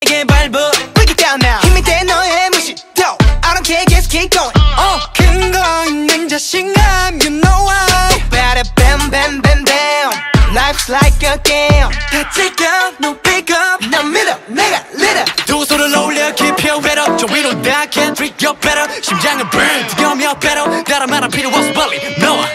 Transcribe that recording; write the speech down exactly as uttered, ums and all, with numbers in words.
이게 발부 Break it down now 힘이 돼 너의 무시 Don't I don't care just keep going 어 근거 있는 자신감 You know why Better bam bam bam bam Life's like a game 다 찍어 no pick up 난 믿어 내가 leader 두 손을 올려 keep your head up 저 위로 다 can't treat you better 심장은 burn 뜨거우며 better 다른 말은 필요 없어 빨리 너와